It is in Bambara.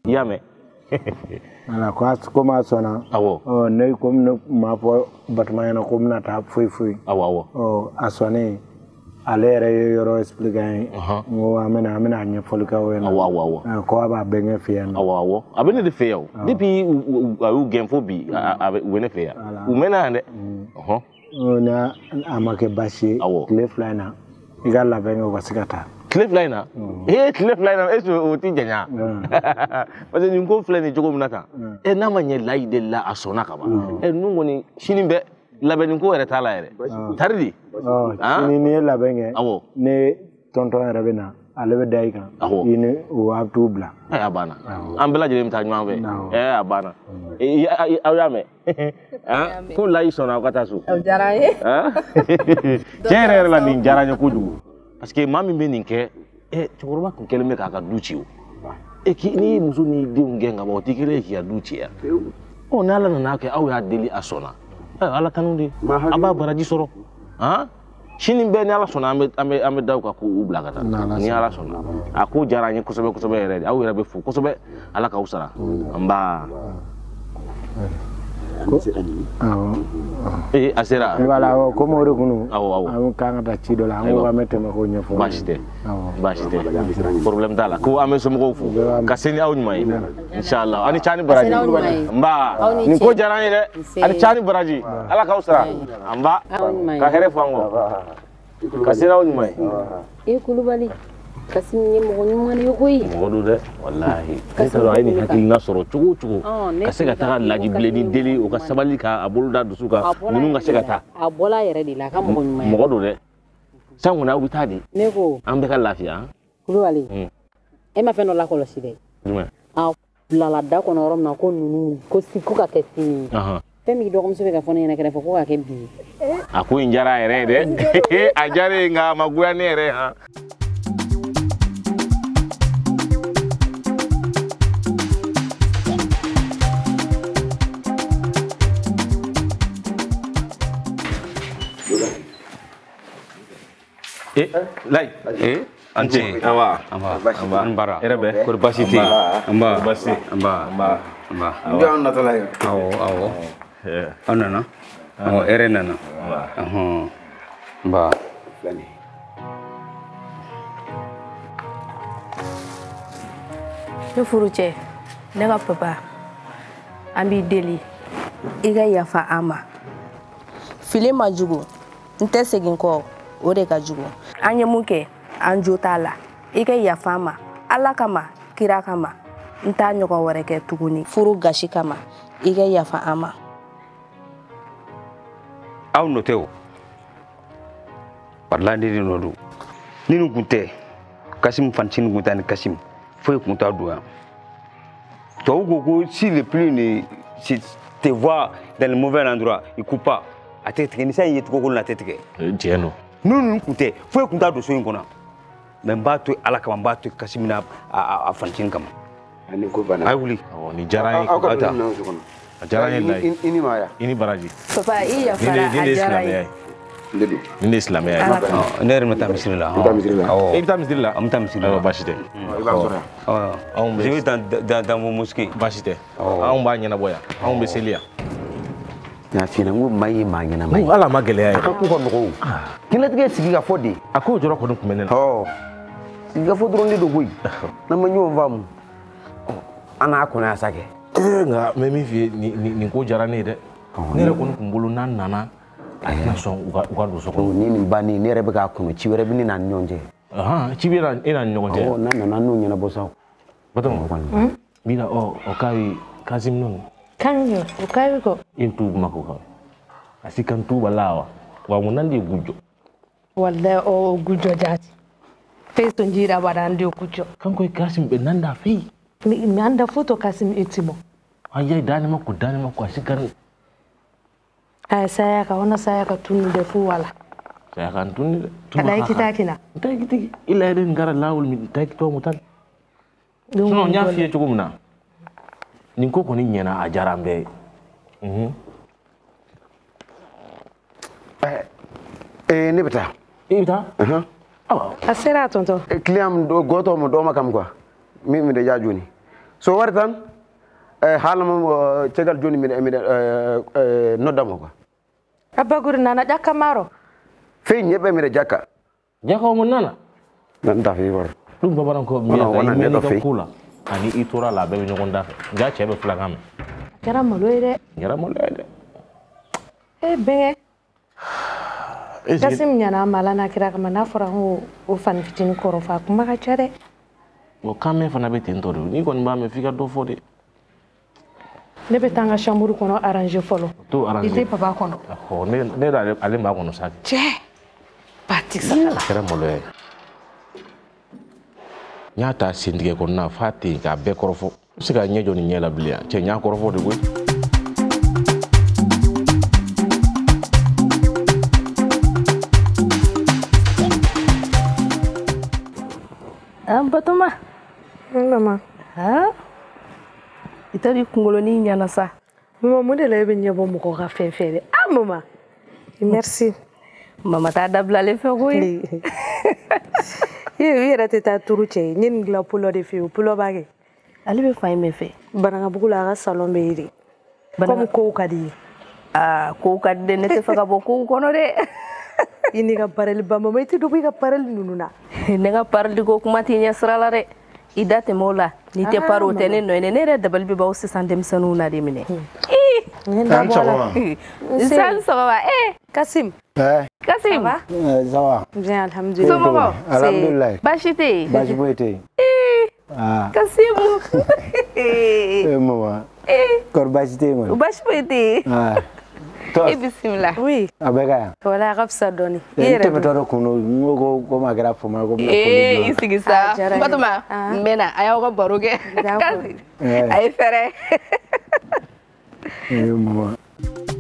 yame ala ko ma sona awo ne ko ma fo batma na ko na ta fui awo asone alere yoro expliquer ngo amena nya folka we na awo ko ba benga fiya awo abene de feya depuis u genfo bi wene feya u mena ande na amake bashi cliff liner igala benga ko sikata cliff liner cliff liner eso oti janya parce que nko flani jogo munata e na manye laide la asona kaba e nungo ni shinimbe labeni ko reta la ere tardi ni labenge ne tonton rabena alebe daika ini wa tubla abana ambela jere mta nyambe abana awame ko lai sona ko tasu jaraye jere la ni jaranya kudu parce que mami be ninke chokoroba ko kelme ka ka duchiwo ki ni musu ni de ngenga ba tikire ki ya duchia on ala na ke aw ya deli asona ala kanundi aba baraji soro shini be ni ala sona ame daw ka ko ubla kata ni ala sona aku jaranya kusobe redi aw ira be fu kusobe ala ka usara amba asera wala ko mo re kunu awo am kanga ta ci dola am wa mette ma ko nyefo bashite problème dala ko ame so mo fu ka seni aw nyumay inshallah ani chani baraji mba ni ko jarani de ani chani baraji ala ka usara amba ka here fango ka seni aw nyumay kulubali kasim ni mo nyumani yokoyi modu de wallahi kayta ayni hakil nasoro chugu kasega ta laji bleni deli o ka sabali ka abulda dusuka nunu nga segata abola yere di la ka mo nyumani modu de sanguna ubitadi neko ambe ka lafiya kulubali e ma feno la ko lo side la da ko norom na ko nunu ko siku ka kesi femi do ko mse ka fona yana kene fo ko ka ke bi aku injara yere de ajare nga maguya nere ha lai anci awa ambara erebe kurbasiti amba ndio natala awo anana erenana mba ne furuche ne ka papa ambi deli iga yafa ama file majugo nte segin ko ore ka jugo anye muke anjo tala iga yafa ama ala kama kira kama nta nyogo wore ke tuguni furu gashi kama iga yafa ama aw noteo parlandi ni nodu ninu kunte kasim fancin gutani kasim foi kunta doa to gogo si le plus ne si te voir dans le mauvais endroit il coupe pas a tete ni sai yetu gogo na tete ke tieno nunu kunte foi kunta do so ngona men ba to ala kama ba to kasim na a fancin kama ani ko bana ay wuli ni jaray ko ata jaray lai ini maya ini baraji papa iya fara ajara ni islamiyya ner mata bismillah mta bismillah amta bismillah bashite je vais dans mon mosquée bashite on ba nyana boya on be selia na fina ngu mai ma nyana mai ala magele ay ka ku ko no kila tige sigi ga fodi ako joro ko dum kumenen sigi ga fodro ndi do boy na manyo vamu ana akuna asake nga memi fi ni ko jara ne de ne re ko kumbulu nan nana na so uga do so ko ni bani ne re be ga kunu ci were bi ni nan nyonje chibira ina nyonje nan nu nyana bosa batam bila o kai kazim non kanyo o kai ko intu mako ka asikan tu balawa wa munandi gujo walla o gujo jati festo njira barande gujo kanko kasim be nanda fi mi anda foto kasim itimo ayai dani mako asikan saya ka wana saya ka tunu de fu wala saya kan tunu kada kitakina taki ila den gara lawul mi taki to mutan no nya fiye chugumna nin ko ni nyana a jarambe ne beta asera tonto client do goto mo do makam quoi mi de jajuni so wartan halama cegal joni mi noddamo ko abaguri nana jakka maro fe ñebe mi jakka Jaka mo nana nan da fi war dum babaran ko mi da ko kula ani itora la be ñogon da ja chebe flagam kera maloire benge Kasim nyana malana kira kama na fora o fan fitini koro fa kuma ka chere o kame fana be tento ni kon ba me fika do fode ne be tanga chambre kono arranger folo to arranger ite papa kono ko ne da ale ma kono sa che pati sala kera moloye nyata sindige ko na fati ka be korofo sika nyejo ni nyela blia che nya korofo de boy Batoma. Mama. Ha? Itari kungolo ni nyana sa. Mama mo de la be nyabo mo ko ka fefere. Ah mama. Merci. Mama ta dabla le fe koy. Yera teta turuche nyin gla pulo de fe pulo bage. Ali be fay me fe. Bananga bugula ga salon be iri. Comme ko kadi. Ah ko kadi de ne te fa ka boko kono de. Ini ka parel ba mama ite do ka parel nununa. Ne ga parel ko kuma ti nya srala re. Idate mola ni te paro tene no ne re dabal bi ba o se sandem sanu na de mine. San sawa Kasim. Kasim. Ça va. Bien alhamdulillah. Somo. Alhamdulillah. Bashite. Bashite. Kasim. Maman. Kor bashite mo. Bashite. Bismillah. Oui. Abega. Wala gafsa doni. Yere betoro kuno ngo ko magara fuma ko. Isigisa. Batuma. Mena ayaw ko baroge. Ay fere. Maman.